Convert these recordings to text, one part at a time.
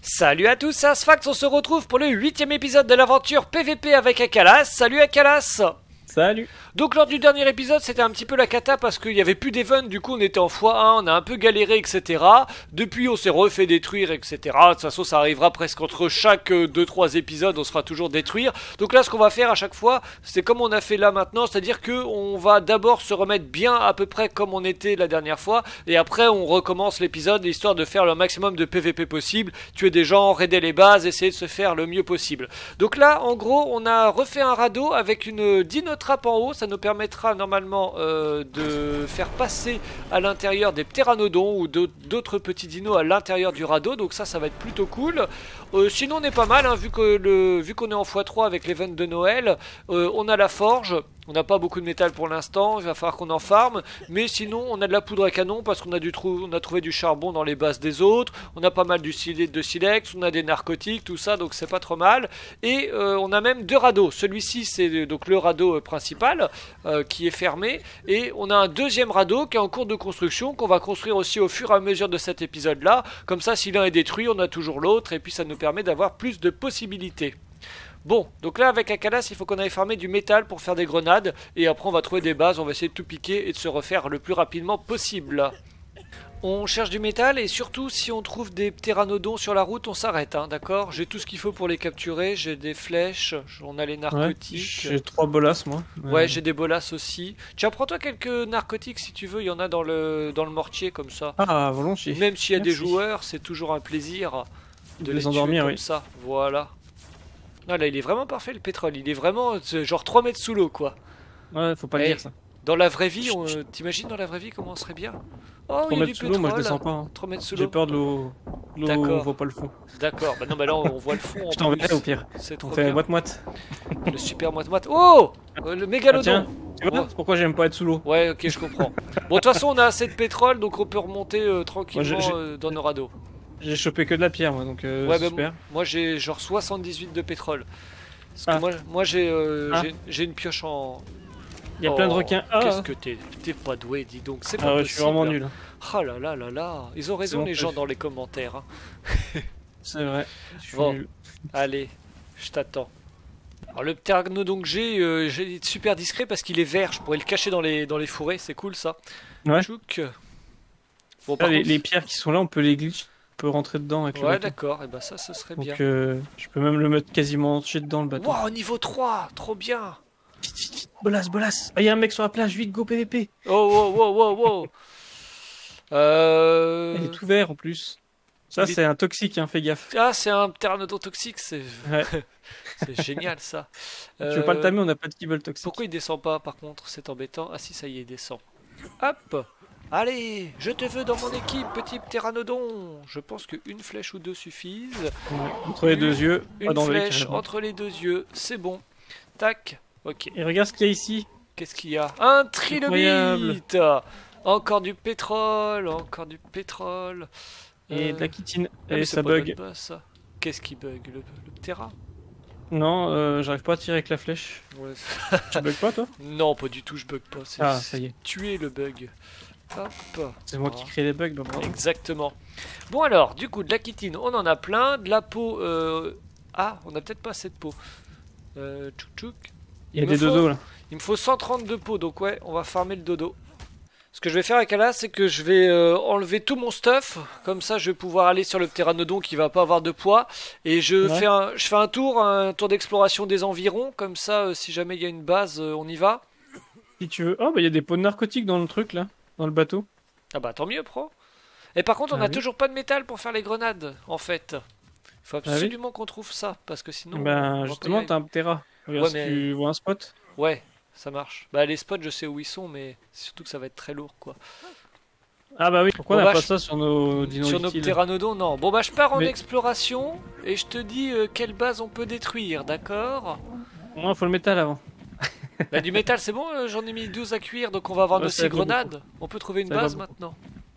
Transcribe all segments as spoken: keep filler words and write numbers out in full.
Salut à tous, c'est Asfax, on se retrouve pour le huitième épisode de l'aventure P V P avec Akalas. Salut Akalas. Salut. Donc lors du dernier épisode c'était un petit peu la cata parce qu'il n'y avait plus d'event, du coup on était en fois un, on a un peu galéré, et cetera. Depuis on s'est refait détruire, et cetera. De toute façon ça arrivera presque entre chaque deux trois épisodes, on se fera toujours détruire. Donc là ce qu'on va faire à chaque fois, c'est comme on a fait là maintenant, c'est-à-dire que on va d'abord se remettre bien à peu près comme on était la dernière fois, et après on recommence l'épisode histoire de faire le maximum de P V P possible, tuer des gens, raider les bases, essayer de se faire le mieux possible. Donc là en gros on a refait un radeau avec une dino trap en haut, ça nous permettra normalement euh, de faire passer à l'intérieur des pteranodons ou d'autres petits dinos à l'intérieur du radeau, donc ça ça va être plutôt cool. Euh, sinon on est pas mal, hein, vu que le, vu qu'on est en fois trois avec l'event de Noël, euh, on a la forge. On n'a pas beaucoup de métal pour l'instant, il va falloir qu'on en farme, mais sinon on a de la poudre à canon parce qu'on a, du trou on a trouvé du charbon dans les bases des autres, on a pas mal du de silex, on a des narcotiques, tout ça, donc c'est pas trop mal. Et euh, on a même deux radeaux, celui-ci c'est donc le radeau principal euh, qui est fermé, et on a un deuxième radeau qui est en cours de construction, qu'on va construire aussi au fur et à mesure de cet épisode-là, comme ça si l'un est détruit on a toujours l'autre, et puis ça nous permet d'avoir plus de possibilités. Bon, donc là avec Akalas, il faut qu'on aille farmer du métal pour faire des grenades, et après on va trouver des bases, on va essayer de tout piquer et de se refaire le plus rapidement possible. On cherche du métal, et surtout si on trouve des pteranodons sur la route, on s'arrête, hein, d'accord? J'ai tout ce qu'il faut pour les capturer, j'ai des flèches, on a les narcotiques. Ouais, j'ai trois bolasses moi. Ouais, ouais j'ai des bolasses aussi. Tiens, prends-toi quelques narcotiques si tu veux, il y en a dans le, dans le mortier comme ça. Ah, volontiers. Même s'il y a Merci. Des joueurs, c'est toujours un plaisir de, de les, les endormir comme oui. ça, voilà. Ah là il est vraiment parfait le pétrole, il est vraiment genre trois mètres sous l'eau quoi. Ouais faut pas le dire ça. Dans la vraie vie, on... t'imagines dans la vraie vie comment on serait bien? Oh trois mètres sous l'eau, moi je descends pas. Hein. trois mètres sous l'eau. J'ai peur de l'eau, l'eau on voit pas le fond. D'accord, bah non mais là on voit le fond. Je t'enverrai au pire. C'est trop on fait moite-moite. Le super moite-moite. Oh le mégalodon. Ah, tiens, tu vois, c'est pourquoi j'aime pas être sous l'eau. Ouais ok je comprends. Bon de toute façon on a assez de pétrole donc on peut remonter euh, tranquillement moi, euh, dans nos radeaux. J'ai chopé que de la pierre moi donc euh, ouais, super. Bah, moi j'ai genre soixante-dix-huit de pétrole. Parce que ah. moi, moi j'ai euh, ah. une pioche en... Il y a oh, plein de requins. Ah. Qu'est-ce que t'es t'es pas doué, dis donc. C'est pas ah ouais, possible. Je suis vraiment nul. Oh là là là là. Ils ont raison les gens dans les commentaires. Hein. C'est vrai. Je suis bon, nul. Allez, je t'attends. Alors le pteranodon que j'ai, euh, j'ai super discret parce qu'il est vert. Je pourrais le cacher dans les, dans les fourrés, c'est cool ça. Ouais. Chouk. Bon, ah, les, contre... les pierres qui sont là, on peut les glitch. Peut rentrer dedans avec le ouais d'accord, et bah ça ce serait donc, bien. Euh, je peux même le mettre quasiment entier dedans le bateau. Wow, niveau trois, trop bien. Vite, vite, vite, bolas, bolas. Ah, il y a un mec sur la plage, vite, go P V P. Oh, wow, wow, wow, wow. euh... Il est tout vert en plus. Ça il c'est est... un toxique, hein, fais gaffe. Ah, c'est un pteranodon toxique, c'est ouais. c'est génial ça. Tu euh... veux pas le tamer, on n'a pas de kibble toxique. Pourquoi il descend pas par contre, c'est embêtant. Ah si, ça y est, il descend. Hop. Allez, je te veux dans mon équipe, petit pteranodon. Je pense qu'une flèche ou deux suffisent. Ouais, entre les deux yeux. Une dans flèche le entre les deux yeux, c'est bon. Tac, ok. Et regarde ce qu'il y a ici. Qu'est-ce qu'il y a? Un trilobite. Encore du pétrole, encore du pétrole. Et euh... de la chitine. Ah, et ça bug. Qu'est-ce qui bug? Le, le ptera? Non, euh, j'arrive pas à tirer avec la flèche. Ouais. Tu bugs pas toi? Non, pas du tout, je bug pas. Ah, ça y est. Tuer le bug. C'est moi qui crée les bugs, bah, exactement. Bon alors, du coup, de la chitine, on en a plein. De la peau, euh... ah, on a peut-être pas assez de peau. Euh, tchouk tchouk. Il y a des faut... dodos là. Il me faut cent trente de peau, donc ouais, on va farmer le dodo. Ce que je vais faire avec Ala, c'est que je vais euh, enlever tout mon stuff. Comme ça, je vais pouvoir aller sur le pteranodon qui va pas avoir de poids. Et je, ouais. fais, un, je fais un tour, un tour d'exploration des environs. Comme ça, euh, si jamais il y a une base, euh, on y va. Si tu veux. Oh, bah il y a des pots de narcotiques dans le truc là. Dans le bateau. Ah bah tant mieux pro. Et par contre on ah, n'a oui. toujours pas de métal pour faire les grenades en fait. Il faut absolument ah, oui. qu'on trouve ça parce que sinon... Ben justement t'as un ptera. Regarde ouais, si mais... tu vois un spot. Ouais ça marche. Bah les spots je sais où ils sont mais surtout que ça va être très lourd quoi. Ah bah oui pourquoi bon, on n'a bah, pas je... ça sur nos dinos Sur nos pteranodons non. Bon bah je pars en mais... exploration et je te dis euh, quelle base on peut détruire d'accord? Non faut le métal avant. Bah du métal c'est bon, euh, j'en ai mis douze à cuire donc on va avoir ouais, nos six grenades. On peut trouver une ça base maintenant.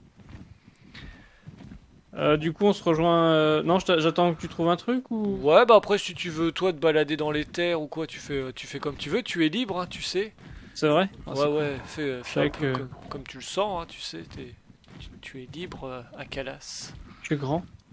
Euh, du coup on se rejoint... Euh... Non j'attends que tu trouves un truc ou... Ouais bah après si tu veux toi te balader dans les terres ou quoi tu fais, tu fais comme tu veux, tu es libre hein, tu sais. C'est vrai ah, Ouais ouais cool. fais, fais un peu que... comme, comme tu le sens hein, tu sais, es, tu, tu es libre euh, à Akalas. Tu es grand.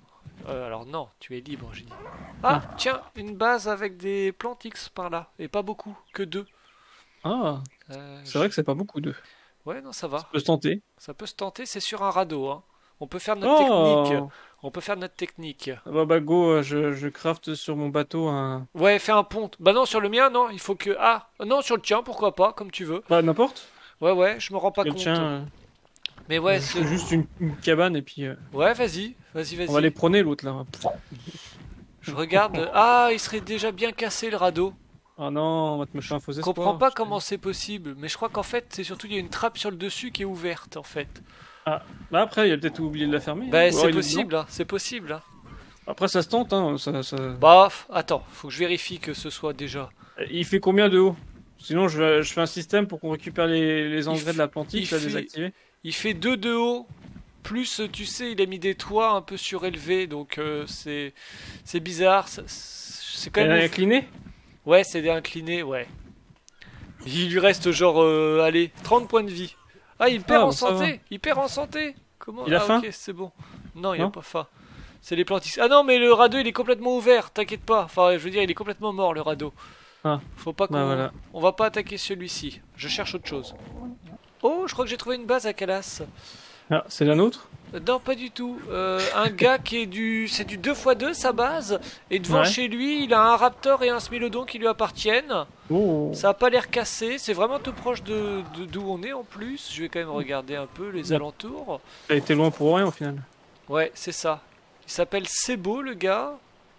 Euh, alors non, tu es libre, j'ai dit. Ah, Ah. tiens, une base avec des plantix par là. Et pas beaucoup, que deux. Ah, Euh, c'est vrai que c'est pas beaucoup d'eux. Ouais, non, ça va. Ça peut se tenter. Ça peut se tenter, c'est sur un radeau. Hein. On peut faire notre technique. Oh On peut faire notre technique. bah, bah go, euh, je, je crafte sur mon bateau un... Ouais, fais un pont. Bah non, sur le mien, non, il faut que... Ah, non, sur le tien, pourquoi pas, comme tu veux. Bah n'importe. Ouais, ouais, je me rends pas Le compte. tien, euh, Mais ouais, c'est c'est... juste une, une cabane et puis... euh, Ouais, vas-y, vas-y, on va les vas-y. prôner l'autre là. Je regarde... Ah, il serait déjà bien cassé, le radeau. Ah non, on va te me faire un faux Je espoir. comprends pas je comment c'est possible. Mais je crois qu'en fait, c'est surtout, il y a une trappe sur le dessus qui est ouverte, en fait. Ah, bah après, il a peut-être oublié de la fermer. hein. Bah, Ou alors c'est il a dit non. possible, hein, c'est possible. Hein. Après, ça se tente, hein. Ça, ça... Bah, f- attends, faut que je vérifie que ce soit déjà... Il fait combien de haut? Sinon, je, vais- je fais un système pour qu'on récupère les, les engrais fait- de la plantille, il je vais fait- désactiver. Il fait deux de haut, plus tu sais, il a mis des toits un peu surélevés, donc euh, c'est c'est bizarre. ça- C'est quand Elle même. est inclinée? Ouais, c'est incliné, ouais. Il lui reste genre, euh, allez, trente points de vie. Ah, il perd Ah, en bon, ça va. santé. Il perd en santé. Comment? Il a ah, faim ok, c'est bon. Non, il a Non pas faim. C'est les plantis. Ah non, mais le radeau il est complètement ouvert. T'inquiète pas. Enfin, je veux dire, il est complètement mort le radeau. Ah. Faut pas qu'on. Bah voilà. On va pas attaquer celui-ci. Je cherche autre chose. Oh, je crois que j'ai trouvé une base à Calas. Ah, c'est la nôtre? Non, pas du tout. Euh, un gars qui est du. C'est du deux fois deux sa base. Et devant Ouais. chez lui, il a un raptor et un smilodon qui lui appartiennent. Oh. Ça a pas l'air cassé. C'est vraiment tout proche de de- d'où on est en plus. Je vais quand même regarder un peu les Ouais. alentours. Ça a été loin pour rien au final. Ouais, c'est ça. Il s'appelle Sebo, le gars.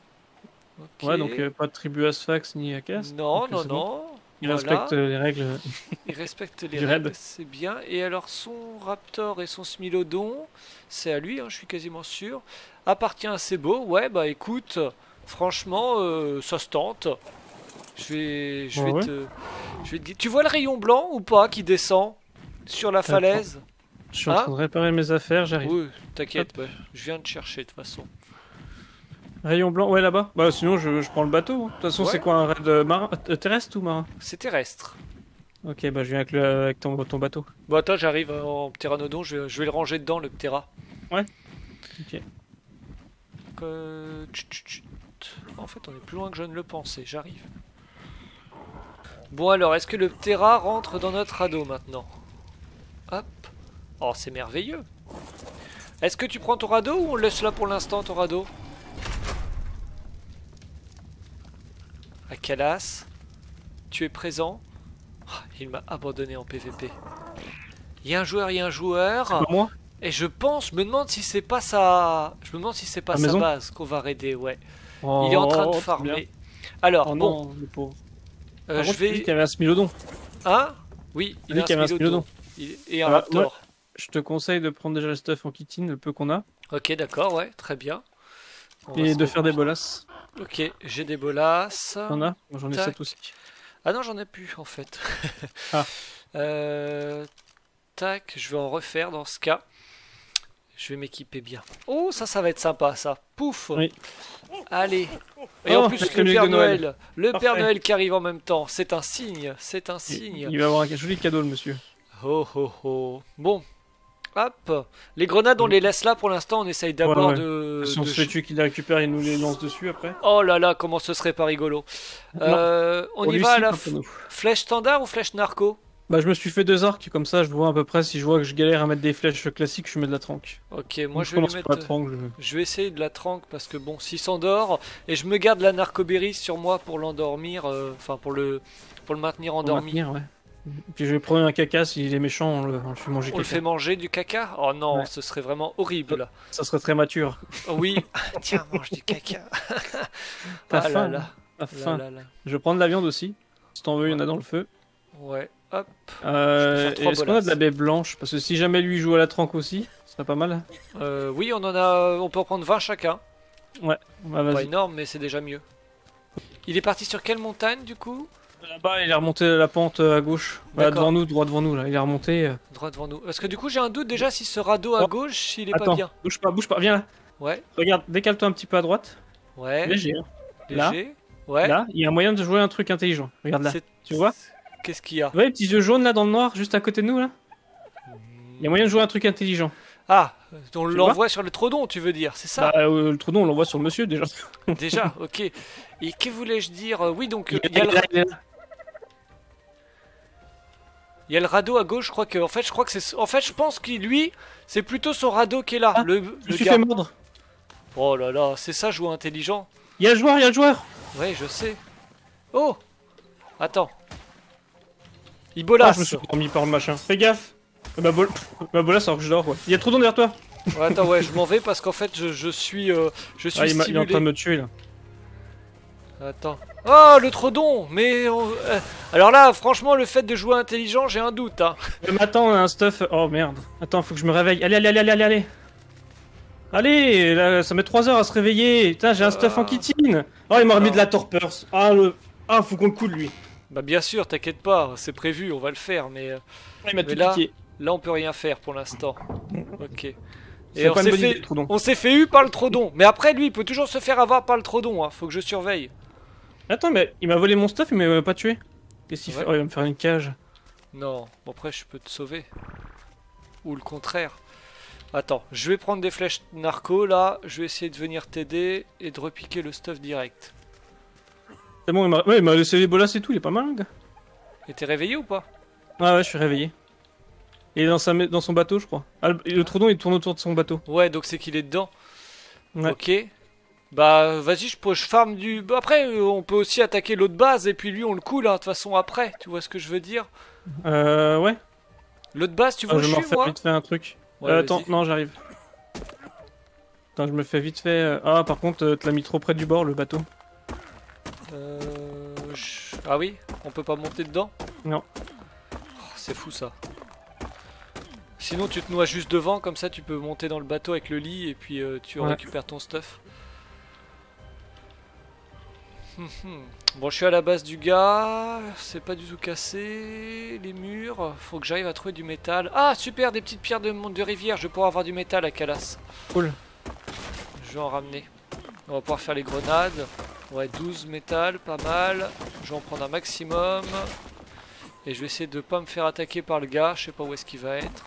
Ok. Ouais, donc euh, pas de tribu à Sphax ni à Cass. Non, donc, non, c'est bon. non. Il Voilà. respecte euh, les règles. Il respecte les Du raid. règles, c'est bien. Et alors son raptor et son smilodon, c'est à lui, hein, je suis quasiment sûr, appartient à Sebo. Ouais, bah écoute, franchement, euh, ça se tente. Je vais, je Ouais, vais ouais. te, je vais te dire- Tu vois le rayon blanc ou pas qui descend sur la Attends. falaise? Je suis Ah. en train de réparer mes affaires, j'arrive. Oui, t'inquiète, ouais, je viens de chercher de toute façon. Rayon blanc, ouais là-bas. Bah sinon je, je prends le bateau. hein. De toute façon Ouais. c'est quoi un raid euh, marin, euh, terrestre ou marin? C'est terrestre. Ok, bah je viens avec, le, avec ton, ton bateau. Bon attends, j'arrive en pteranodon, je vais, je vais le ranger dedans le ptera. Ouais. Ok. Euh, tchut, tchut, tchut. En fait, on est plus loin que je ne le pensais. J'arrive. Bon alors, est-ce que le Ptera rentre dans notre radeau maintenant? Hop. Oh, c'est merveilleux. Est-ce que tu prends ton radeau ou on le laisse là pour l'instant, ton radeau? Akalas, tu es présent? Ah, il m'a abandonné en P V P. Il y a un joueur, il y a un joueur. Pour moi? Et je pense, je me demande si c'est pas sa, je me demande si c'est pas La sa maison base qu'on va raider, ouais. Oh, Il est en train de trop farmer. bien. Alors, Oh bon, non, le pauvre. euh, Par je contre, tu dis vais, qu'il y avait un smilodon. hein? Oui, Tu il dis a un qu'il y avait un smilodon. smilodon. Il- et un Ah, raptor. Je te conseille de prendre déjà le stuff en kitine, le peu qu'on a, Ok, d'accord, ouais, très bien. On va et se de faire des reprendre. bolasses. Ok, j'ai des bolasses. T'en as? Moi, j'en ai Tac. sept aussi. Ah non, j'en ai plus en fait. Ah. Euh, tac, je vais en refaire dans ce cas. Je vais m'équiper bien. Oh, ça, ça va être sympa, ça. Pouf. Oui. Allez. Et Oh, en plus, avec le la musique Père de Noël. Noël. Le Père Parfait. Noël qui arrive en même temps. C'est un signe. C'est un Il, signe. il va avoir un joli cadeau, le monsieur. Oh, oh, oh. Bon. Hop. Les grenades, on Oui. les laisse là pour l'instant. On essaye d'abord Ouais, ouais. de. si on de se fait tuer qu'il les récupère, il nous les lance dessus après. Oh là là, comment ce serait pas rigolo. Euh, on Pour y lui, va à si, la pas f- pour nous. flèche standard ou flèche narco? Bah, je me suis fait deux arcs, comme ça je vois à peu près si je vois que je galère à mettre des flèches classiques, je mets de la tranque. Ok, moi je vais lui commence mettre. par la tranque. Je... Je vais essayer de la tranque parce que bon, s'il s'endort, et je me garde la narcoberry sur moi pour l'endormir, euh, enfin pour le pour le maintenir pour endormi. maintenir, ouais. Puis je vais prendre un caca, s'il est méchant, on le, on le fait manger On le caca. fait manger du caca? Oh non, Ouais. ce serait vraiment horrible. Ça serait très mature. Oh oui, tiens, mange du caca. T'as Ah là faim, là, hein. T'as là faim. là là. Je vais prendre de la viande aussi. Si t'en veux, il y en a dans le feu. Ouais, hop. Euh, Je peux faire trois Est-ce qu'on a bolasses. de la baie blanche? Parce que si jamais lui joue à la tranque aussi, ce serait pas mal. Euh, oui, on en a, on peut en prendre vingt chacun. Bah, Pas vas-y. énorme, mais c'est déjà mieux. Il est parti sur quelle montagne du coup? Là-bas, il est remonté la pente euh, à gauche. Voilà, D'accord. devant nous, droit devant nous, là. Il est remonté. euh. Droit devant nous. Parce que du coup, j'ai un doute déjà si ce radeau à Oh. gauche, il est pas Attends, bien. bouge pas, bouge pas, viens là. Ouais, Regarde, décale-toi un petit peu à droite. ouais. Léger. hein. là. Léger. Ouais. Là, il y a un moyen de jouer un truc intelligent. Regarde là. C'est- Tu vois? Qu'est-ce qu'il y a? Tu vois les petits yeux jaunes là dans le noir, juste à côté de nous là? Il y a moyen de jouer un truc intelligent. Ah, on Tu l'envoie sur le trodon, tu veux dire, c'est ça? Bah, euh, le trodon, on l'envoie sur le monsieur déjà. Déjà, ok. Et que voulais-je dire? Oui, donc Il euh, il est y a le, là, il est là. il y a le radeau à gauche. Je crois que, en fait, je crois que c'est, en fait, je pense qu'il lui, c'est plutôt son radeau qui est là. Ah, le Je me le suis gars. fait mordre. Oh là là, c'est ça, jouer intelligent. Il y a le joueur, il y a le joueur. Ouais, je sais. Oh, attends. Il Ah, bolasse. je me suis remis par le machin. Fais gaffe. Ma bol... Ma bolasse alors que je dors, ouais. Il y a trop d'eau derrière toi. Ouais, attends, ouais, je m'en vais parce qu'en fait, je, je suis, euh, je suis Ah, il, m'a- il est en stimulé. train de me tuer là. Attends. Oh, le trodon. Mais on- euh, alors là, franchement, le fait de jouer intelligent, j'ai un doute. Hein. Euh, mais attends, on a un stuff. Oh merde. Attends, faut que je me réveille. Allez, allez, allez, allez, allez, allez. Allez, là, ça met trois heures à se réveiller. Putain, j'ai un stuff en Ah. kitine. Oh, il m'a remis Non. de la torpeur. Ah, le... ah, faut qu'on le coule lui. Bah bien sûr, t'inquiète pas, c'est prévu, on va le faire, mais euh, Ah, il m'a Mais tout là- piqué. là, on peut rien faire pour l'instant. Ok. C'est Et on pas une s'est bonne idée, fait, le trodon. on s'est fait eu par le trodon. Mais après, lui, il peut toujours se faire avoir par le trodon. Hein. Faut que je surveille. Attends, mais il m'a volé mon stuff, il m'a pas tué. Qu'est-ce qu'il Ouais. fait? Oh, il va me faire une cage. Non. Bon après, je peux te sauver. Ou le contraire. Attends, je vais prendre des flèches narco là. Je vais essayer de venir t'aider et de repiquer le stuff direct. C'est bon, il m'a ouais, il m'a laissé les bolasses et tout, il est pas mal, le gars. Et t'es réveillé ou pas? Ah ouais, je suis réveillé. Il est dans, sa... dans son bateau, je crois. Ah, le... le trodon, il tourne autour de son bateau. Ouais, donc c'est qu'il est dedans. Ouais. Ok. Bah vas-y, je, peux- je farm du... Bah, après, euh, on peut aussi attaquer l'autre base et puis lui, on le coule, hein, de toute façon, après. Tu vois ce que je veux dire? Euh, ouais. L'autre base, tu Ah, veux je que vais je me suis, refaire moi? vite fait un truc. Ouais, Euh, attends, vas-y. non, j'arrive. Attends, je me fais vite fait. euh, Ah, par contre, euh, tu l'as mis trop près du bord, le bateau. Euh, je- Ah oui? On peut pas monter dedans? Non. Oh, c'est fou ça. Sinon tu te noies juste devant, comme ça tu peux monter dans le bateau avec le lit et puis euh, tu Ouais. récupères ton stuff. Hum, hum. Bon, je suis à la base du gars, c'est pas du tout cassé, les murs, faut que j'arrive à trouver du métal. Ah super, des petites pierres de, de rivière, je vais pouvoir avoir du métal à Calas. Cool. Je vais en ramener. On va pouvoir faire les grenades. Ouais, douze métal, pas mal. Je vais en prendre un maximum. Et je vais essayer de pas me faire attaquer par le gars. Je sais pas où est-ce qu'il va être.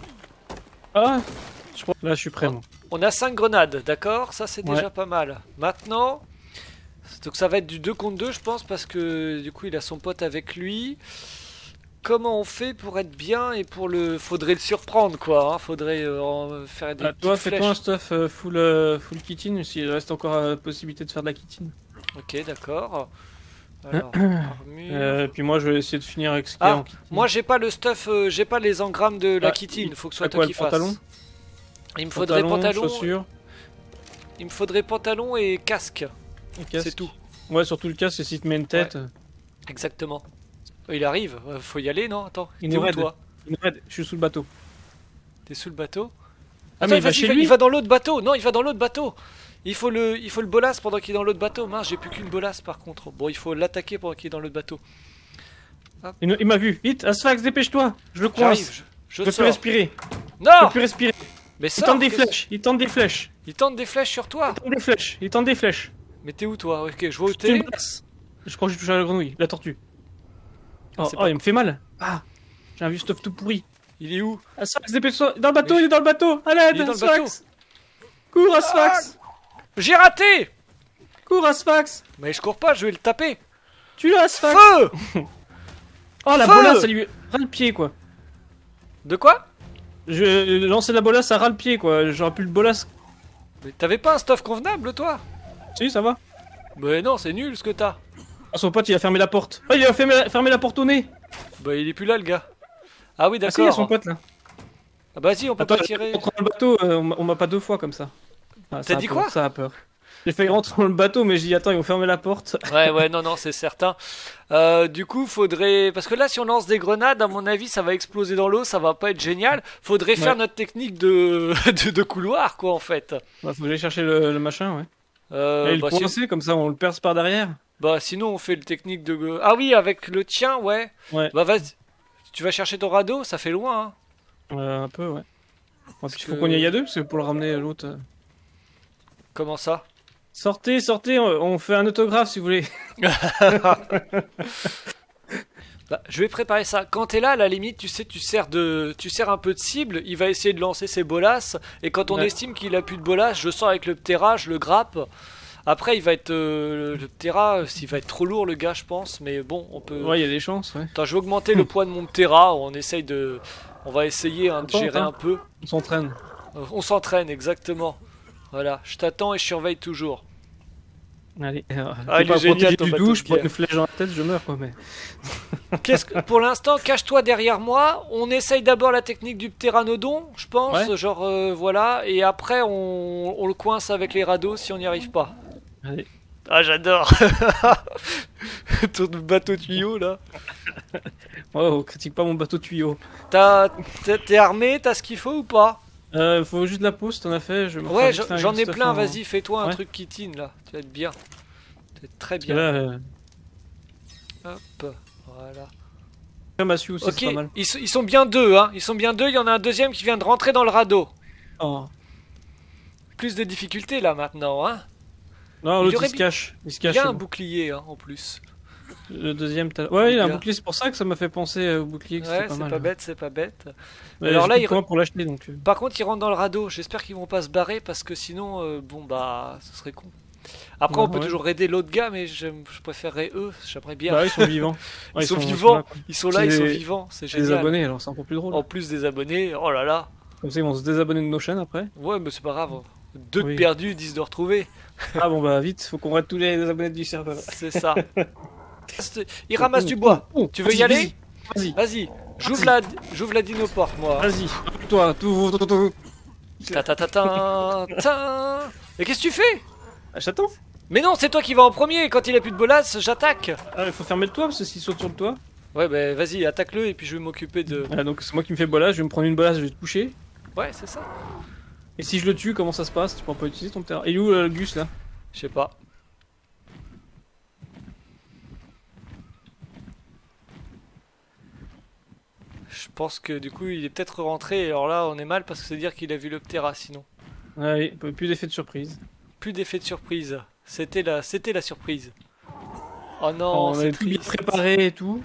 Ah, je crois. Là, je suis prêt, moi. On a cinq grenades, d'accord? Ça, c'est Ouais. déjà pas mal. Maintenant, donc ça va être du deux contre deux, je pense, parce que du coup, il a son pote avec lui. Comment on fait pour être bien et pour le... Faudrait le surprendre, quoi. Hein. Faudrait euh, en faire des Ah, toi, petites fais-toi un flèches. stuff euh, full, euh, full kitine, s'il reste encore la possibilité de faire de la kitine. Ok, d'accord. Alors, armure... Euh, puis moi, je vais essayer de finir avec ce qu'il y a Ah, en kitine. moi j'ai pas le stuff, euh, j'ai pas les engrammes de la Ah, kitine, il- faut que ce soit t'as toi quoi, qui le fasse. pantalon Il me faudrait pantalon, chaussures, il me faudrait pantalon et casque, et casque. c'est tout. Ouais, surtout le casque, c'est si tu mets une tête. euh, Exactement. Euh, Il arrive, euh, faut y aller non? Attends, Il t'es nous où raide. toi? Il me raide, je suis sous le bateau. T'es sous le bateau? Ah, Attends, mais il va vas-y, chez il va, lui. il va dans l'autre bateau, non il va dans l'autre bateau. Il faut le, il faut le bolas pendant qu'il est dans l'autre bateau, mince j'ai plus qu'une bolas par contre. Bon il faut l'attaquer pendant qu'il est dans l'autre bateau. Il, nous- il m'a vu. Vite, Asphax, dépêche-toi. Je le J'arrive, coince. je, je Je peux plus sors. respirer. Je Non peux plus respirer. Mais Il sors, tente des qu'est-ce- flèches. Il tente des flèches. Il tente des flèches sur toi. Il tente des flèches. Il tente des flèches. Mais t'es où toi? Ok, je vois où Je te t'es. brasse. Je crois que j'ai touché à la grenouille, la tortue. Oh, c'est oh, pas- il me fait mal. Ah, j'ai un vieux stuff tout pourri. Il est où? Asphax, dépêche-toi. Dans le bateau, Mais il est dans le bateau. À l'aide, Il est dans le Asphax. Cours, Asphax. J'ai raté! Cours, Asphax. Mais je cours pas, je vais le taper. Tue-le, Asphax. Feu! Oh, la Feu. bola, ça lui ras le pied, quoi. De quoi? Je lancer la bola, ça ras le pied, quoi. J'aurais pu le bolas. Mais t'avais pas un stuff convenable, toi? Si, ça va. Mais non, c'est nul ce que t'as. Ah, son pote, il a fermé la porte. Oh, il a fermé la, fermé la porte au nez. Bah, il est plus là, le gars. Ah oui, Ah, si, il y a son d'accord. pote, là. Ah bah, si, on peut Attends, pas j'ai tirer. rentré dans le bateau, euh, on m'a- on m'a pas deux fois comme ça. Ah, ça T'as a dit peur, quoi? Ça a peur. J'ai failli rentrer dans le bateau, mais j'ai dit attends, ils vont fermer la porte. Ouais, ouais, non, non, c'est certain. Euh, du coup, faudrait. Parce que là, si on lance des grenades, à mon avis, ça va exploser dans l'eau, ça va pas être génial. Faudrait faire Ouais. notre technique de... de, de couloir, quoi, en fait. Bah, faut aller chercher le, le machin, ouais. Euh, Et il bah, est si- coincé, comme ça on le perce par derrière. bah, sinon, on fait le technique de. Ah oui, avec le tien, ouais. Ouais. Bah, vas-y. Tu vas chercher ton radeau, ça fait loin, hein. Euh, un peu, ouais. Bon, puis il faut que- qu'on y aille à deux, parce que pour le ramener à l'autre. euh. Comment ça? Sortez, sortez, on, on fait un autographe si vous voulez. Bah, je vais préparer ça. Quand t'es là, à la limite, tu sais, tu sers de, tu sers un peu de cible. Il va essayer de lancer ses bolasses. Et quand on Ouais. estime qu'il a plus de bolasses, je sors avec le Ptera, je le grappe. Après, il va être euh, le Ptera, s'il va être trop lourd, le gars, je pense. Mais bon, on peut. Ouais, il y a des chances, ouais. Attends, je vais augmenter le poids de mon Ptera. On essaye de, on va essayer hein, de Attends, gérer attends. un peu. On s'entraîne. Euh, On s'entraîne exactement. Voilà, je t'attends et je surveille toujours. Allez, euh, Ah, il t'es est pas génial, protégé ton du bateau tout, de je prends guerre. une flèche dans la tête, je meurs quoi, mais. Qu'est-ce que, pour l'instant, cache-toi derrière moi. On essaye d'abord la technique du pteranodon, je pense. Ouais. Genre, euh, voilà. Et après, on, on le coince avec les radeaux si on n'y arrive pas. Allez. Ah, j'adore. Ton bateau tuyau, là. Oh, critique pas mon bateau tuyau. T'as, t'es t'es armé, t'as ce qu'il faut ou pas? Euh, faut juste la pause, t'en as fait, je vais me Ouais, faire j'en vite j'en ai stuff plein. en- Vas-y, fais-toi un Ouais. truc qui tine, là. Tu vas être bien. Tu vas être très Parce que bien. là, euh, Hop. Voilà. comme Massue aussi, Ok, c'est pas mal. ils, sont- ils sont bien deux, hein. Ils sont bien deux. Il y en a un deuxième qui vient de rentrer dans le radeau. Oh. Plus de difficultés là maintenant, hein. Non, Il l'autre aurait il se bi- cache. Il se Il cache. y a c'est un bon. bouclier hein, en plus. Le deuxième, t'as- ouais, il a un Bien. bouclier, c'est pour ça que ça m'a fait penser euh, au bouclier, que Ouais, c'était pas c'est mal. pas bête, c'est pas bête. Ouais, Alors j'ai là, plus il de points pour l'acheter donc. euh, Par contre, ils rentrent dans le radeau. J'espère qu'ils vont pas se barrer parce que sinon, euh, bon bah, ce serait con. Après, Ouais, on peut ouais. toujours aider l'autre gars, mais je, je préférerais eux. J'aimerais bien. Bah, ils sont vivants. ils, Ouais, sont là, vivants. quoi. Ils sont là, ils C'est sont des- vivants. C'est C'est des génial. abonnés, alors c'est encore plus drôle. En plus des abonnés, oh là là. Comme ça, ils vont se désabonner de nos chaînes après. Ouais, mais c'est pas grave. Deux de Oui. perdus, dix de retrouvés. Ah bon, bah vite, faut qu'on rate tous les abonnés du serveur. C'est ça. Il ramasse du bois. Oh, Tu veux y vas-y, aller? Vas-y, Vas-y. J'ouvre la, j'ouvre la dinoporte, moi. vas-y. Toi, tout, tout, tout, tout. Ta ta ta ta ta. Mais qu'est-ce que tu fais? Ah, j'attends. Mais non, c'est toi qui vas en premier. Quand il a plus de bolas, j'attaque. Ah, il faut fermer le toit parce que s'il saute sur le toit. Ouais, bah vas-y, attaque-le et puis je vais m'occuper de. Ah, donc c'est moi qui me fais bolas, je vais me prendre une bolasse, je vais te coucher. Ouais, c'est ça. Et si je le tue, comment ça se passe? Tu pourras pas utiliser ton terrain. Et il est où euh, le Gus là? Je sais pas. Je pense que du coup, il est peut-être rentré. Et alors là, on est mal parce que c'est dire qu'il a vu le Ptera sinon. Ouais, plus d'effet de surprise. Plus d'effet de surprise. C'était la, c'était la surprise. Oh non, on c'est avait tout bien triste. préparé et tout.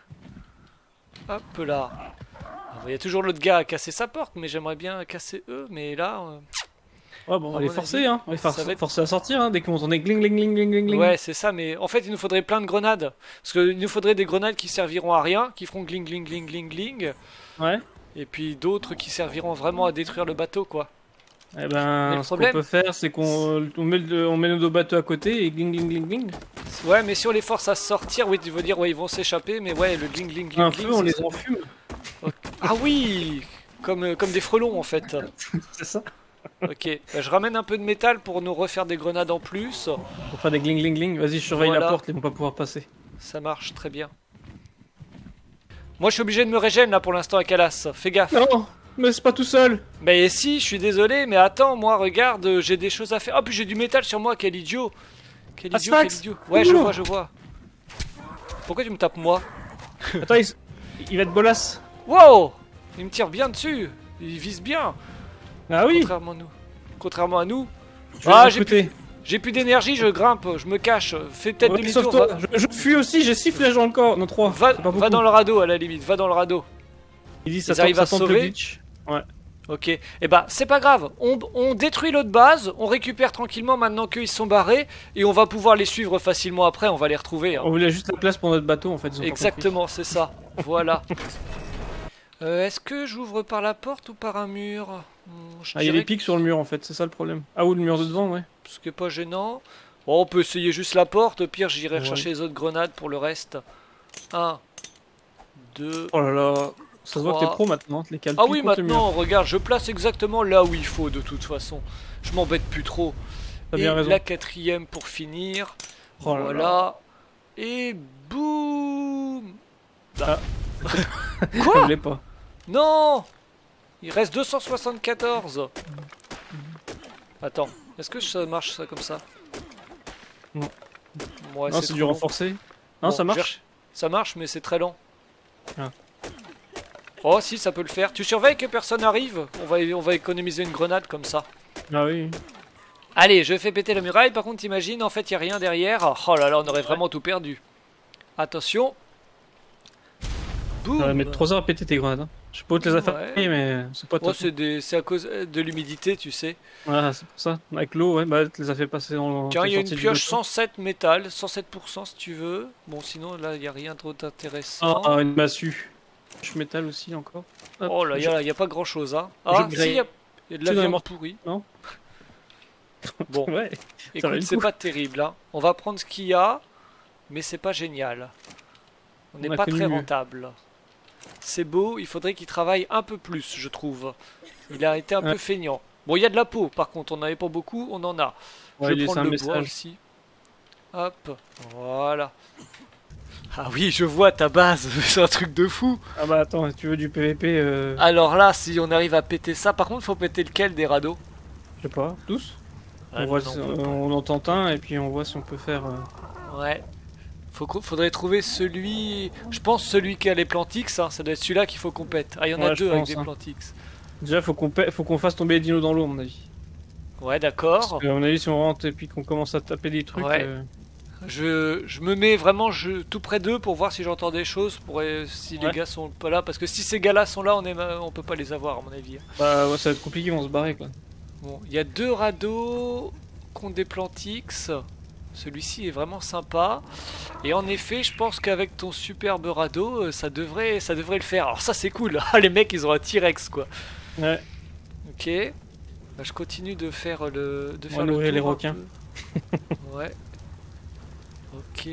Hop là. Ah, il y a toujours l'autre gars à casser sa porte, mais j'aimerais bien casser eux. Mais là, euh, Ouais, bon, on À va les mon forcer, avis, hein. On va les for- ça va être- forcer à sortir, hein. Dès qu'on entendait gling, gling, gling, gling, gling, gling. ouais, c'est ça. Mais en fait, il nous faudrait plein de grenades. Parce qu'il nous faudrait des grenades qui serviront à rien, qui feront gling, gling, gling, gling, gling. Ouais. Et puis d'autres qui serviront vraiment à détruire le bateau, quoi. Eh Mais ben, le ce qu'on problème- peut faire, c'est qu'on on met, le- on met nos deux bateaux à côté et gling, gling, gling, gling. Ouais, mais si on les force à sortir, oui, tu veux dire, ouais, ils vont s'échapper, mais ouais, le gling, gling, gling, Un gling. feu, on c'est les ça. enfume. Ah oui, comme, euh, comme des frelons en fait. C'est ça. Ok, bah, je ramène un peu de métal pour nous refaire des grenades en plus. Pour faire des gling, gling, gling. Vas-y, je surveille Voilà. la porte, ils vont pas pouvoir passer. Ça marche très bien. Moi, je suis obligé de me régénérer là pour l'instant à Calas. Fais gaffe. Non, mais c'est pas tout seul. Mais si, je suis désolé, mais attends, moi, regarde, euh, j'ai des choses à faire. Oh, puis j'ai du métal sur moi, quel idiot. Quel idiot, quel Asphax, idiot. Ouais, je ouh. vois, je vois. Pourquoi tu me tapes moi? Attends, il, s- il va te bolasse. Wow, il me tire bien dessus. Il vise bien. Ah oui. Contrairement à nous. Contrairement à nous. Je vais Ah, le j'ai recruter. J'ai plus d'énergie, je grimpe, je me cache. Fais peut-être Ouais, demi-tour. sauve-toi. Va, Je, je fuis aussi, j'ai six flèches dans le corps. Non, trois. va, c'est pas va beaucoup. dans le radeau à la limite, va dans le radeau. Il dit Ils ça tente, arrivent à ça tente sauver. le glitch. Ouais. Ok, et eh bah c'est pas grave, on, on détruit l'autre base, on récupère tranquillement maintenant qu'ils sont barrés, et on va pouvoir les suivre facilement après, on va les retrouver. hein. On voulait juste la place pour notre bateau en fait. ils ont pas Exactement, c'est ça, voilà. Euh, Est-ce que j'ouvre par la porte ou par un mur? Hmm, je compris. Ah, il y a dirais des pics sur le mur en fait, c'est ça le problème. Ah, ou le mur de devant, ouais. que ce qui est pas gênant. Bon, on peut essayer juste la porte, au pire j'irai Ouais. chercher les autres grenades pour le reste. Un, deux... Oh là là. Ça se voit que t'es Trois. pro maintenant, les calculs Ah oui, contre le mur. maintenant, regarde, je place exactement là où il faut de toute façon. Je m'embête plus trop. T'as Et bien raison. la quatrième pour finir. Oh là là. Voilà. Et boum. Ah. Je Quoi? voulais pas. Non. Il reste deux cent soixante-quatorze. Attends, est-ce que ça marche ça comme ça? Non. Ouais, non, c'est du trop long. renforcé. Non, Bon, ça marche. je vais- Ça marche, mais c'est très lent. Ah. Oh, si, ça peut le faire. Tu surveilles que personne arrive. On va, on va économiser une grenade comme ça. Ah oui. Allez, je fais péter la muraille. Par contre, t'imagines, en fait, il n'y a rien derrière. Oh là là, on aurait vraiment tout perdu. Attention. Boum. Ça va mettre trois heures à péter tes grenades. Hein. Je sais pas où tu les as Ouais. fait, mais c'est pas Oh, top. c'est des... c'est à cause de l'humidité, tu sais. Voilà, c'est pour ça. Avec l'eau, ouais, bah tu les as fait passer dans. Tiens, t'es il y a une sorti du pioche bateau. cent sept métal, cent sept pour cent si tu veux. Bon, sinon là, il n'y a rien trop d'intéressant. Ah, une massue. Je métal aussi encore. Hop, Oh là, il je- n'y a, pas grand chose. Hein. Ah, Je si, il y, a grille. y a de Tu la es dans les viande morceaux. pourrie. Non. Bon, Ouais. va écoute, le c'est coup. pas terrible. Hein. On va prendre ce qu'il y a, mais c'est pas génial. On n'est On a pas connu très mieux. rentable. C'est beau, il faudrait qu'il travaille un peu plus, je trouve. Il a été un Ouais. peu feignant. Bon, il y a de la peau, par contre, on n'avait pas beaucoup, on en a. Ouais, je il vais laisse prendre un le bois message. aussi. Hop, voilà. Ah oui, je vois ta base, c'est un truc de fou. Ah bah attends, tu veux du P V P euh... Alors là, si on arrive à péter ça, par contre, faut péter lequel des radeaux? Je sais pas, tous Ah, on, voit non, si- on peut euh, pas. on en tente un et puis on voit si on peut faire. euh, Ouais. Faut qu'on- faudrait trouver celui. Je pense celui qui a les plantix, hein, ça doit être celui-là qu'il faut qu'on pète. Ah, il y en a Ouais, je deux avec pense, des hein. plantix. Déjà, faut qu'on pa- faut qu'on fasse tomber les dinos dans l'eau, à mon avis. Ouais, Parce d'accord. que, à mon avis, si on rentre et puis qu'on commence à taper des trucs. Ouais. euh, Je, je me mets vraiment je, tout près d'eux pour voir si j'entends des choses, pour euh, si les Ouais. gars sont pas là. Parce que si ces gars-là sont là, on, est, ma- on peut pas les avoir, à mon avis. Bah ouais, ça va être compliqué, ils vont se barrer quoi. Bon, il y a deux radeaux qui ont des plantix. Celui-ci est vraiment sympa. Et en effet, je pense qu'avec ton superbe radeau, euh, ça devrait, ça devrait le faire. Alors ça, c'est cool. Ah, les mecs, ils ont un T-Rex, quoi. Ouais. Ok. Bah, je continue de faire le, de On faire va le nourrir tour les un requins. peu. Ouais. Ok.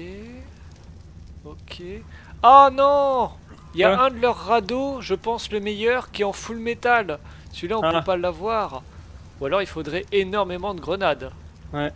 Ok. Ah non! Il y a Quoi un de leurs radeaux, je pense le meilleur, qui est en full métal. Celui-là, on Ah. peut pas l'avoir. Ou alors, il faudrait énormément de grenades. Ouais.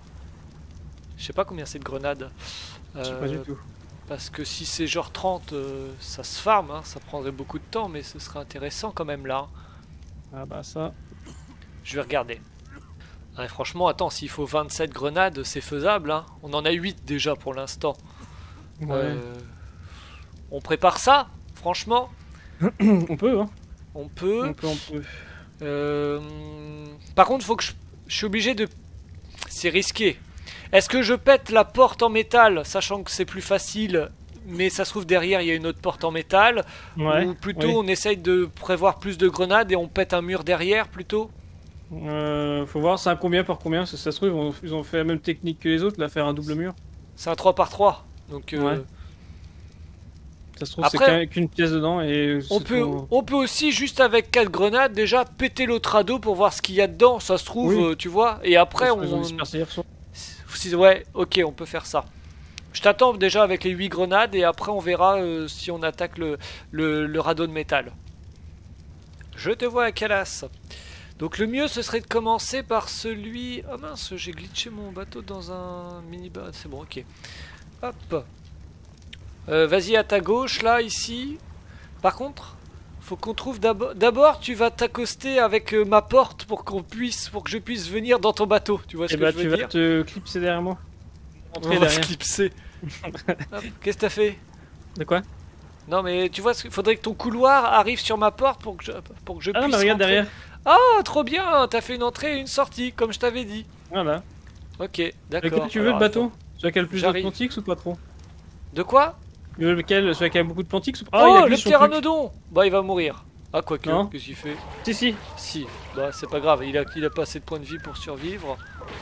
Je sais pas combien c'est de grenades. Je sais Euh, pas du tout. Parce que si c'est genre trente, euh, ça se farm, hein, ça prendrait beaucoup de temps, mais ce serait intéressant quand même là. Ah bah ça. Je vais regarder. Ouais, franchement, attends, s'il faut vingt-sept grenades, c'est faisable. Hein. On en a huit déjà pour l'instant. Ouais. Euh, on prépare ça, franchement. On peut, hein. On peut. On peut, on peut. Euh, Par contre, faut que je... je suis obligé de. C'est risqué. Est-ce que je pète la porte en métal, sachant que c'est plus facile, mais ça se trouve derrière il y a une autre porte en métal, Ouais. ou plutôt oui. on essaye de prévoir plus de grenades et on pète un mur derrière plutôt? Euh, faut voir, c'est un combien par combien. Ça, ça se trouve, ils ont, ils ont fait la même technique que les autres, là, faire un double mur. C'est un trois par trois. Donc euh, Ouais. Ça se trouve, c'est Après, qu'un- qu'une pièce dedans et. on c'est peut, tout. on peut aussi juste avec quatre grenades déjà péter l'autre radeau pour voir ce qu'il y a dedans, ça se trouve, Oui. euh, tu vois, et après Parce qu'ils ont on... dispersé hier soir. Si- Ouais, ok, on peut faire ça. Je t'attends déjà avec les huit grenades et après on verra euh, si on attaque le, le, le radeau de métal. Je te vois à Calas. Donc le mieux ce serait de commencer par celui... Oh mince, j'ai glitché mon bateau dans un mini... C'est bon, ok. Hop. Euh, Vas-y à ta gauche, là, ici. Par contre, faut qu'on trouve d'abord... D'abord, tu vas t'accoster avec euh, ma porte pour qu'on puisse... Pour que je puisse venir dans ton bateau. Tu vois ce Et que bah, je tu veux vas dire? te clipser derrière moi. On Rentrer va se derrière. clipser. Hop, qu'est-ce que t'as fait? De quoi? Non mais tu vois, il faudrait que ton couloir arrive sur ma porte pour que je, pour que je Ah non, puisse mais regarde rentrer. derrière. Ah, trop bien, t'as fait une entrée et une sortie, comme je t'avais dit. Voilà. Ok, Lequel d'accord. tu veux Alors, le bateau? attends. Celui qui a le plus de J'arrive. plantix ou pas trop? De quoi? Tu veux lequel? Celui qui a beaucoup de plantix ou pas? Oh, il a le glissé son truc. pteranodon. Bah, il va mourir. Ah, quoique, Non. qu'est-ce qu'il fait? Si, si. Si, bah, c'est pas grave, il a, il a pas assez de points de vie pour survivre.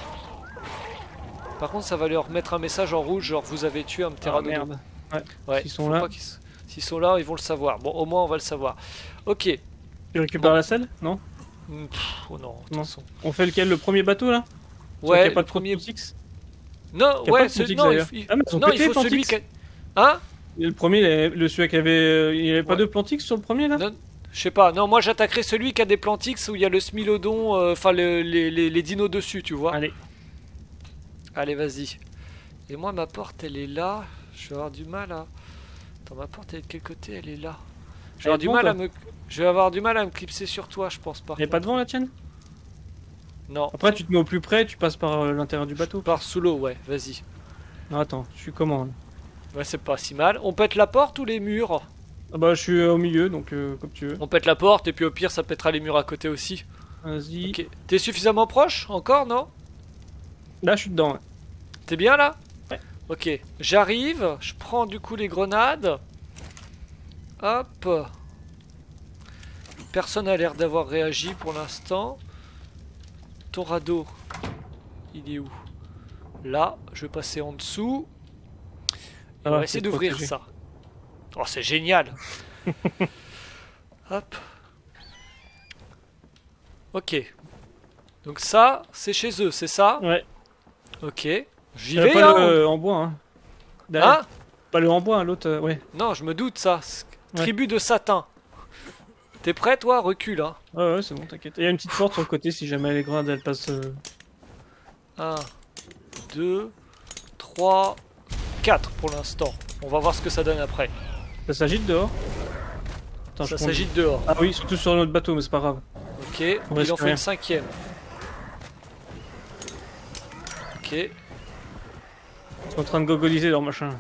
Par contre, ça va leur mettre un message en rouge, genre vous avez tué un Ah, pteranodon. merde. Ouais, S'ils sont faut là. pas qu'ils s- S'ils sont là, ils vont le savoir. Bon, au moins, on va le savoir. Ok. Tu récupères la selle? Non? Hmm, pff, oh non, de toute Non. façon. On fait lequel? Le premier bateau là? Celui qui Ouais, a pas le de premier. plantix? Non, Qui a ouais, pas de c'est- plantix, non, il, d'ailleurs. il- Ah, mais ils ont non, il pété faut les celui plantix. qui a... Hein? Et le premier, le, le celui qui avait. euh, il avait pas Ouais. de plantix sur le premier là? Non, je sais pas. Non, moi j'attaquerai celui qui a des plantix où il y a le smilodon, euh, enfin le- les, les, les dinos dessus, tu vois. Allez. Allez, vas-y. Et moi, ma porte, elle est là. Je vais avoir du mal à... Attends, ma porte, elle est de quel côté? Elle est là. Je vais Elle avoir est du devant, mal toi à me... Je vais avoir du mal à me clipser sur toi, je pense pas. Elle est pas devant la tienne? Non, Après, tu te mets au plus près, tu passes par euh, l'intérieur du bateau. par sous l'eau, ouais, vas-y. Non, attends, je suis comment là? Ouais, c'est pas si mal. On pète la porte ou les murs? Ah bah, je suis euh, au milieu, donc euh, comme tu veux. On pète la porte et puis au pire, ça pètera les murs à côté aussi. Vas-y. Ok. T'es suffisamment proche encore, non? Là, je suis dedans. Ouais. T'es bien là? Ouais. Ok, j'arrive, je prends du coup les grenades. Hop. Personne n'a l'air d'avoir réagi pour l'instant. Ton radeau, il est où? Là, je vais passer en dessous. Et Ah, on va essayer c'est d'ouvrir protégé. ça. Oh, c'est génial. Hop. Ok. Donc ça, c'est chez eux, c'est ça? Ouais. Ok. J'y Euh, vais, pas hein. le en bois, hein. Derrière. Hein? Pas le en bois, hein, l'autre, euh, ouais. Non, je me doute ça. Ouais. Tribu de Satin. T'es prêt, toi? Recule, hein. Ouais, ouais, c'est bon, t'inquiète. Il y a une petite porte sur le côté si jamais les grenades elles passent. euh, un, deux, trois, quatre pour l'instant. On va voir ce que ça donne après. Ça s'agite dehors. Attends, Ça je compte. s'agit de dehors. Ah oui, surtout sur notre bateau, mais c'est pas grave. Ok, On il risque en faut rien. une cinquième. Ok, Ils sont en train de gogoliser leur machin.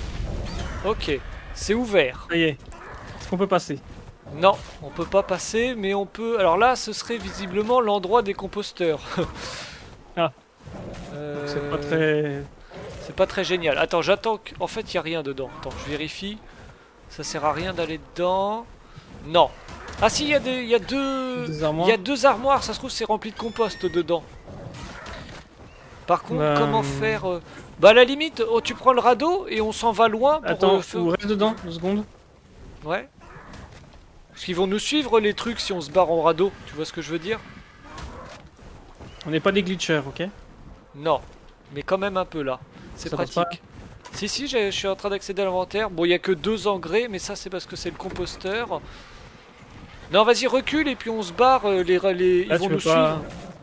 ok. C'est ouvert. Ça y est. Est-ce qu'on peut passer? Non, on peut pas passer, mais on peut... Alors là, ce serait visiblement l'endroit des composteurs. Ah. Euh, C'est pas très. C'est pas très génial. Attends, j'attends que... En fait, il y a rien dedans. Attends, je vérifie. Ça sert à rien d'aller dedans. Non. Ah si, il y a des... il y a deux... Des Il armoires. y a deux armoires. Ça se trouve, c'est rempli de compost dedans. Par contre, Bah, comment hum. faire euh, Bah à la limite, oh, tu prends le radeau et on s'en va loin pour... Attends, euh, faire- ou reste dedans, deux secondes. Ouais. Parce qu'ils vont nous suivre les trucs si on se barre en radeau. Tu vois ce que je veux dire? On n'est pas des glitchers, ok? Non. Mais quand même un peu là. C'est Ça passe pratique. Si, si, j'ai- je suis en train d'accéder à l'inventaire. Bon, il n'y a que deux engrais, mais ça c'est parce que c'est le composteur. Non, vas-y, recule et puis on se barre. euh, Les, les... Là, Ils vont tu nous peux pas. suivre.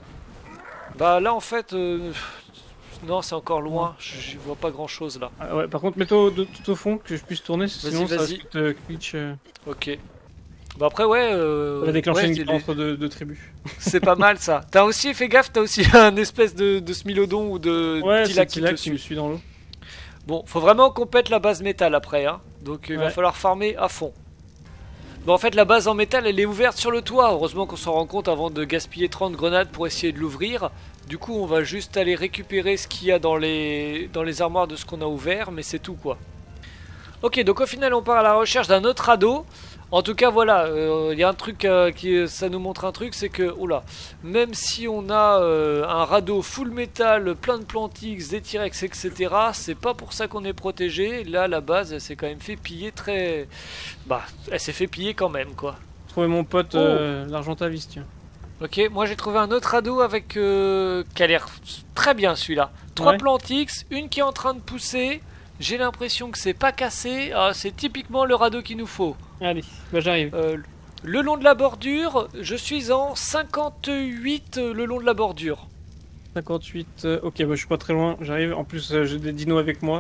Bah là en fait... euh, Non, c'est encore loin. Je je vois pas grand chose là. Ah ouais, par contre, mets-toi de- tout au fond que je puisse tourner, Vas-y, sinon ça vas-y. risque de glitch. euh, Ok. Bah après, ouais. Euh... Ça va déclencher ouais, une c'est guerre les- entre deux, deux tribus. C'est pas mal ça. T'as aussi fait gaffe, t'as aussi un espèce de, de smilodon ou de Ouais, petit c'est lac petit qui lac te qui me suit. suit dans l'eau. Bon, faut vraiment qu'on pète la base métal après, hein. Donc il va Ouais. falloir farmer à fond. Bon, en fait, la base en métal, elle est ouverte sur le toit. Heureusement qu'on s'en rend compte avant de gaspiller trente grenades pour essayer de l'ouvrir. Du coup, on va juste aller récupérer ce qu'il y a dans les, dans les armoires de ce qu'on a ouvert, mais c'est tout quoi. Ok, donc au final, on part à la recherche d'un autre radeau. En tout cas, voilà, euh, il y a un truc euh, qui, ça nous montre un truc, c'est que, oula, même si on a euh, un radeau full métal, plein de plantix, des T-Rex, et cetera, c'est pas pour ça qu'on est protégé. Là, la base, elle s'est quand même fait piller très, bah, elle s'est fait piller quand même, quoi. Trouver mon pote Oh. euh, l'argentavis, tiens. Ok, moi j'ai trouvé un autre radeau avec euh, qui a l'air très bien celui-là. Trois Ouais. plantix, une qui est en train de pousser. J'ai l'impression que c'est pas cassé. Ah, c'est typiquement le radeau qu'il nous faut. Allez, bah j'arrive. Euh, le long de la bordure, je suis en cinquante-huit euh, le long de la bordure. cinquante-huit, euh, ok, bah je suis pas très loin, j'arrive. En plus, euh, j'ai des dinos avec moi.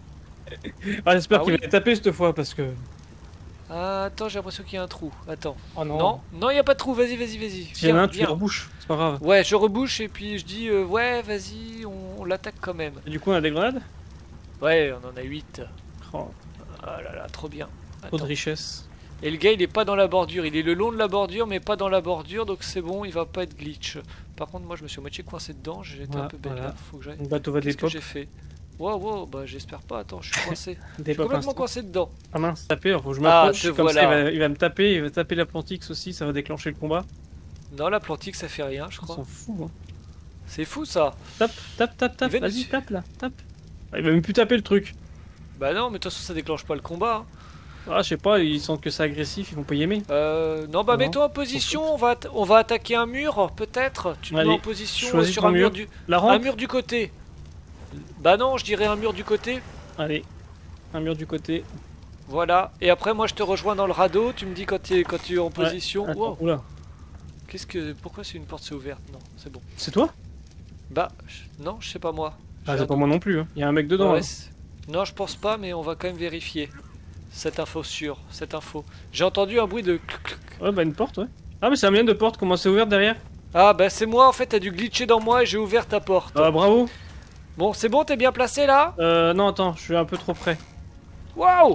Ah, j'espère Ah qu'il oui. va les taper cette fois parce que. Ah, attends, j'ai l'impression qu'il y a un trou. Attends. Oh Non, non, il n'y a pas de trou. Vas-y, vas-y, vas-y. S'il y en a Viens, un, tu viens. le rebouches, c'est pas grave. Ouais, je rebouche et puis je dis euh, ouais, vas-y, on, on l'attaque quand même. Et du coup, on a des grenades. Ouais, on en a huit. Oh, Ah là là, trop bien. trop de Attends. richesse. Et le gars il est pas dans la bordure, il est le long de la bordure mais pas dans la bordure donc c'est bon, il va pas être glitch. Par contre moi je me suis à moitié coincé dedans, j'ai été un Voilà, peu bête voilà. là, faut que j'aille. Le bateau va Qu'est-ce que dépop. j'ai fait? Wow wow, bah j'espère pas, attends, je suis coincé. Je suis Dépop complètement instant. coincé dedans. Ah mince, taper, alors faut que je Ah, m'approche. te comme voilà. ça, il va, il va me taper, il va taper l'Atlantix aussi, ça va déclencher le combat. Non l'Atlantique ça fait rien je On crois. s'en fout. Hein. C'est fou ça. Tape, tape, tape, tape, Il va vas-y, dessus. tape là, tape. Ah, il va même plus taper le truc. Bah non mais de toute façon ça déclenche pas le combat. hein. Ah, je sais pas, ils sentent que c'est agressif, ils vont pas y aimer. Euh, non bah Non, mets-toi en position, on va, atta- on va attaquer un mur peut-être. Tu te mets Allez, en position euh, choisis sur ton un mur mur. du... La Un rampe. mur du côté. Bah non je dirais un mur du côté. Allez, un mur du côté. Voilà, et après moi je te rejoins dans le radeau, tu me dis quand tu es, quand tu es en position. Attends, Wow. oula. Qu'est-ce que. Pourquoi c'est une porte c'est ouverte? Non, c'est bon. C'est toi? Bah, je- non, je sais pas moi. Ah, J'ai c'est un pas doute. moi non plus. Hein. Il y a un mec dedans. Ouais, hein. c'est- non, je pense pas, mais on va quand même vérifier. Cette info sûre, cette info. J'ai entendu un bruit de. clic, clic. Ouais, bah une porte, ouais. Ah, mais c'est un lien de porte, comment c'est ouvert derrière? Ah, bah c'est moi en fait, t'as dû glitcher dans moi et j'ai ouvert ta porte. Ah, bravo. Bon, c'est bon, t'es bien placé là? Euh, non, attends, je suis un peu trop près. Waouh!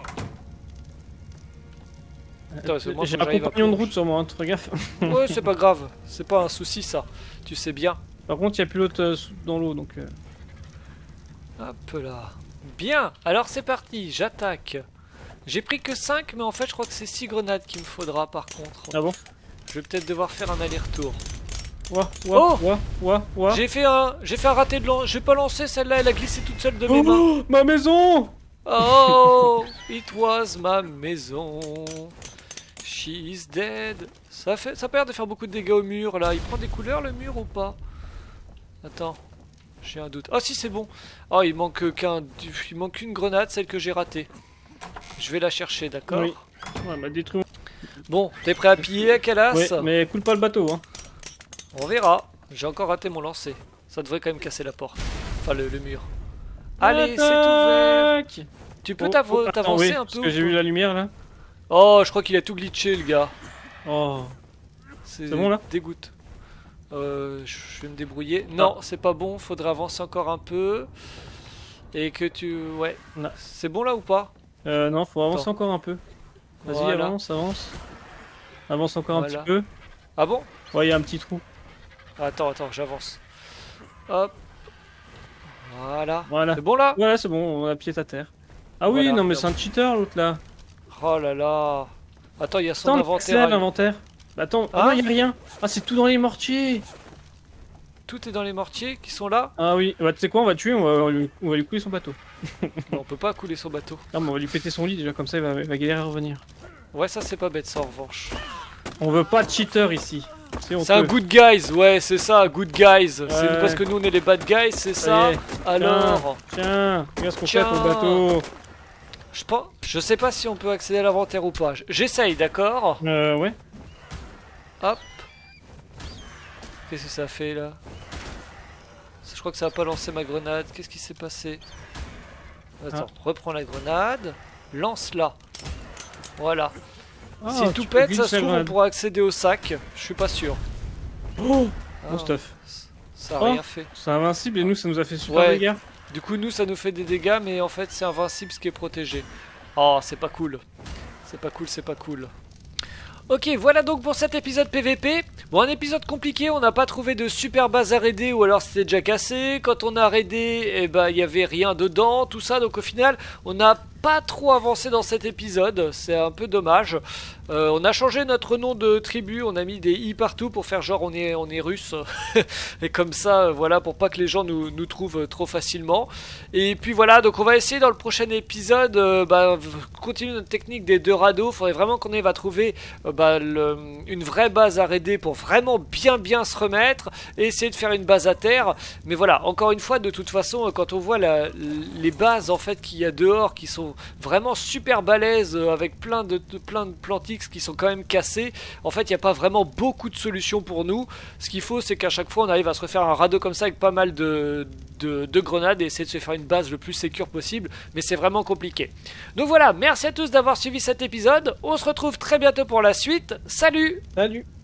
Attends, c'est moi, J'ai faut un que j'arrive à compagnon de plonger. route sur moi, hein, fais gaffe. Ouais, c'est pas grave, c'est pas un souci ça. Tu sais bien. Par contre, il y a plus l'autre euh, sous- dans l'eau, donc. euh, Hop là. Bien, alors c'est parti, j'attaque. J'ai pris que cinq, mais en fait je crois que c'est six grenades qu'il me faudra par contre. Ah bon? Je vais peut-être devoir faire un aller-retour. Ouah, Oh ouah, ouah, ouah, ouah. J'ai fait un j'ai fait un raté de lance. J'ai pas lancé celle-là, elle a glissé toute seule de mes mains. Oh, ma maison! Oh, it was ma maison. She's dead. Ça fait ça a pas l'air de faire beaucoup de dégâts au mur là. Il prend des couleurs le mur ou pas? Attends. J'ai un doute. Oh si c'est bon. Oh il manque qu'un il manque une grenade, celle que j'ai ratée. Je vais la chercher, d'accord? Oui. Ouais, m'a détruit. Bon, t'es prêt à piller à Calas? Ouais, mais coule pas le bateau, hein. On verra. J'ai encore raté mon lancer. Ça devrait quand même casser la porte. Enfin le, le mur. Allez, c'est ouvert. Attaque. Tu peux Oh, t'av- oh, attends, t'avancer oui, un parce peu que ou j'ai pas? vu la lumière là. Oh, je crois qu'il a tout glitché le gars. Oh. C'est bon, là dégoûte. Euh, je vais me débrouiller. Non, c'est pas bon. Faudrait avancer encore un peu. Et que tu... Ouais. Non. C'est bon là ou pas? Euh, non, faut avancer Attends. encore un peu. Vas-y, Voilà. avance, avance. Avance encore Voilà. un petit peu. Ah bon? Ouais, il y a un petit trou. Attends, attends, j'avance. Hop. Voilà. Voilà. C'est bon là? Voilà, c'est bon, on a pied à terre. Ah oui, Voilà, non, mais regarde. c'est un cheater l'autre là. Oh là là. Attends, il y a son Attends, inventaire. c'est à- l'inventaire. Bah, attends, ah Hein non, y a rien. Ah, c'est tout dans les mortiers. Tout est dans les mortiers qui sont là. Ah oui, bah, tu sais quoi, on va le tuer, on va, on va lui, on va lui couler son bateau. Non, on peut pas couler son bateau. Non, mais on va lui péter son lit déjà, comme ça il va, il va galérer à revenir. Ouais, ça c'est pas bête ça en revanche. On veut pas de cheater ici. Si, on C'est un peut. good guys, ouais, c'est ça, good guys. C'est Ouais. parce que nous on est les bad guys, c'est ça. Ça y est. Alors, Tiens, regarde ce qu'on fait Tiens. pour le bateau. je pense, je sais pas si on peut accéder à l'inventaire ou pas. J'essaye, d'accord. Euh, ouais. Hop. Qu'est-ce que ça fait là? Je crois que ça a pas lancé ma grenade. Qu'est-ce qui s'est passé? Attends, reprends la grenade. Lance-la. Voilà. Ah, si tout tu peux pète, ça glisser se la trouve, on grenade. pourra accéder au sac. Je suis pas sûr. Oh, Ah, bon stuff. ça a Oh. rien fait. C'est invincible et nous, ça nous a fait super Ouais. dégâts. Du coup, nous, ça nous fait des dégâts, mais en fait, c'est invincible ce qui est protégé. Oh, c'est pas cool. C'est pas cool, c'est pas cool. Ok, voilà donc pour cet épisode P V P. Bon, un épisode compliqué, on n'a pas trouvé de super base à raider ou alors c'était déjà cassé. Quand on a raidé, eh ben, il y avait rien dedans, tout ça. Donc au final, on n'a pas trop avancé dans cet épisode. C'est un peu dommage. Euh, on a changé notre nom de tribu, on a mis des i partout pour faire genre on est, on est russe. Et comme ça, euh, voilà, pour pas que les gens nous, nous trouvent trop facilement. Et puis voilà, donc on va essayer dans le prochain épisode, euh, bah, continuer notre technique des deux radeaux. Faudrait vraiment qu'on arrive à trouver euh, bah, le, une vraie base à raider pour vraiment bien bien se remettre et essayer de faire une base à terre. Mais voilà, encore une fois, de toute façon, quand on voit la, les bases en fait qu'il y a dehors qui sont vraiment super balèzes euh, avec plein de, de, plein de plantiques qui sont quand même cassés, en fait il n'y a pas vraiment beaucoup de solutions pour nous. Ce qu'il faut, c'est qu'à chaque fois on arrive à se refaire un radeau comme ça avec pas mal de, de, de grenades et essayer de se faire une base le plus sécure possible, mais c'est vraiment compliqué. Donc voilà, merci à tous d'avoir suivi cet épisode, on se retrouve très bientôt pour la suite, salut! Salut.